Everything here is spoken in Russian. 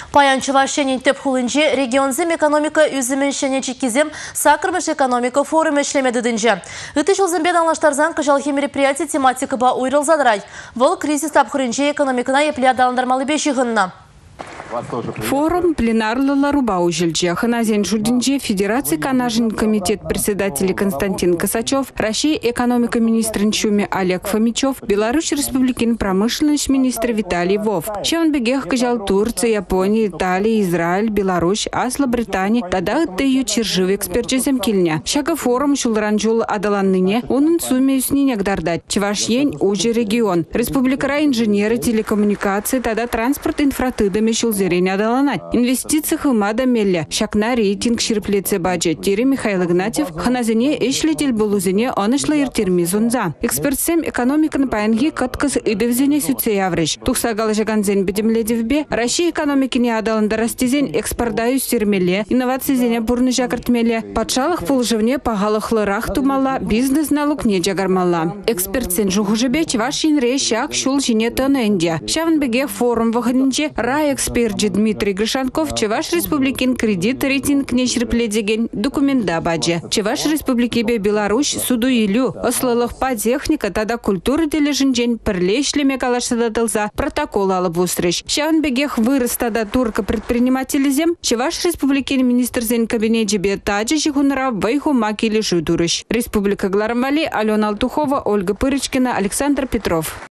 Паян Чувашенин теп хулынже регионзем экономика үзімен шене чекизем сакырмыш экономика форумы эшлемедідінже. Үті жылзымбен алаштарзан кыжалхи мероприятие тематика ба уйрылзадырай. Вол кризис тапхырынже экономикана епле адаландармалы бешігінна. Форум пленарлы рубау жилче. Ханазен жудинже Федерации Канажин комитет председатель Константин Косачев, Россия экономика министр Чуми Олег Фомичев, Беларусь республикин промышленность министр Виталий Вовк. Шеван бегех кажал Турция, Япония, Италия, Израиль, Беларусь, Асла, Британия, тогда ты черживый эксперт земкильня. Шага форум шулранжул адаланныне, он сумею с ней дардать. Чевашьень уже регион. Республика инженеры телекоммуникации, тогда транспорт инфратыдами зрения адаланать. Инвестиции хымада мелля. Шакна рейтинг ширплеце баджет. Тире Михаил Игнатьев. Ханазене эшлетель булузене онышло иртирмизунза. Экспертсем экономика на паянги каткас идевзене сюцеяврыш. Тухса галажаганзен бедемледевбе. Россия экономики не адаланда растизен экспордаю стермеле. Инновации зене бурны жакартмеле. Патшалых пулжевне пагалых лырах тумала. Бизнес налог не джагармала. Экспертсен жухужебе чвашин рейшак шул жине тоненде. Шавнбеге форум ваханинче рай эксперт Дмитрий Гришанков, Чеваш республикин кредит рейтинг не шерпледеген документ дабаджи. Чеваш республики Беларусь суду илю. Ослалых по техника тогда культуры дележинжен перлешлеме калашсадатылза протокол алып устрыш. Шавнбегех вырос тогда турка предпринимателизем. Чеваш республикин министр зен кабинете бетаджи жихунра вайху макили жудурыш. Республика Гларамвали, Алена Алтухова, Ольга Пырочкина, Александр Петров.